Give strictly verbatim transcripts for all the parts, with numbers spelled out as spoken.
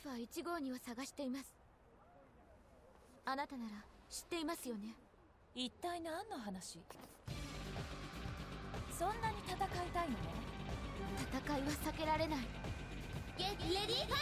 ファーいち号にを探しています。あなたなら知っていますよね。 一体何の話？そんなに戦いたいのね。 戦いは避けられない。ゲッレディーファイト。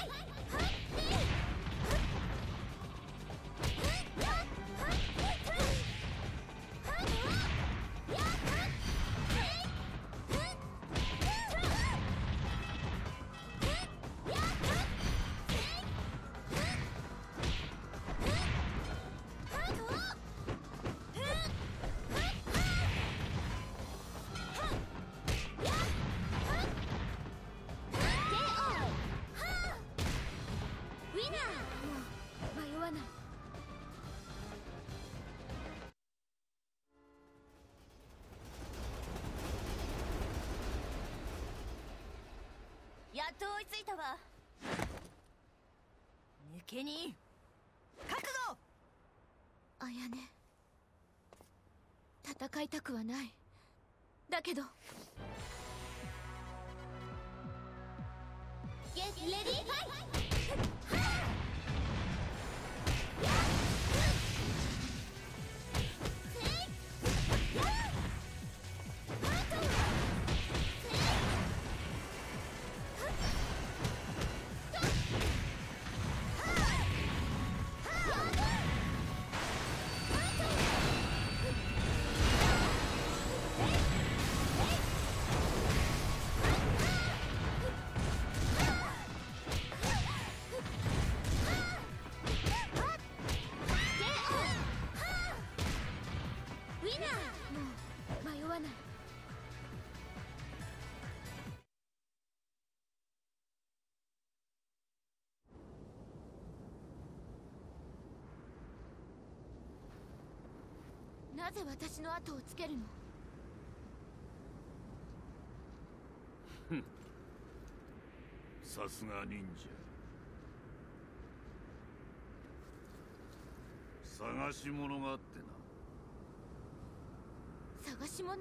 やっと追いついたわ。抜けに覚悟。 あやね、戦いたくはない。だけどゲッレディーファイト。なぜ私の後をつけるの？ ふん、さすが忍者。探し物があってな。 探し物？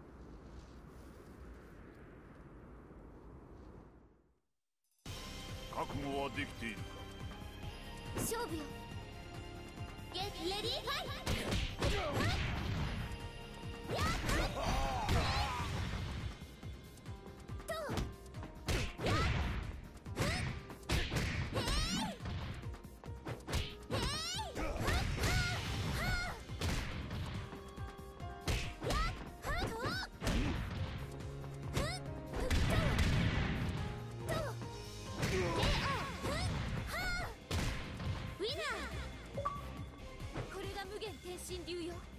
覚悟はできているか？ 勝負よ。ゲッレディーファイト。これが無限天神流よ。